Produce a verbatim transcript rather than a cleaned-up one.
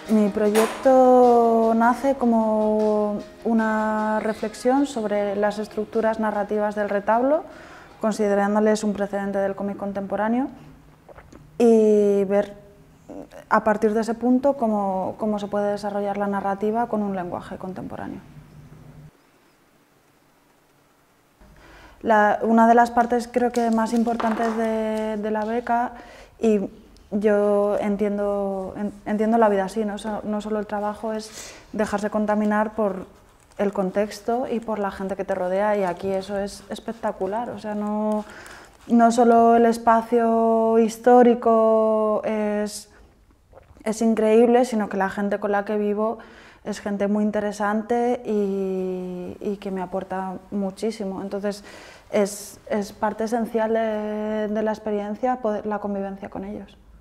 Mi proyecto nace como una reflexión sobre las estructuras narrativas del retablo, considerándoles un precedente del cómic contemporáneo, y ver a partir de ese punto cómo, cómo se puede desarrollar la narrativa con un lenguaje contemporáneo. La, una de las partes creo que más importantes de, de la beca, y yo entiendo, entiendo la vida así, ¿no? No solo el trabajo, es dejarse contaminar por el contexto y por la gente que te rodea, y aquí eso es espectacular. O sea, no, no solo el espacio histórico es, es increíble, sino que la gente con la que vivo es gente muy interesante y, y que me aporta muchísimo. Entonces, es, es parte esencial de, de la experiencia poder, la convivencia con ellos.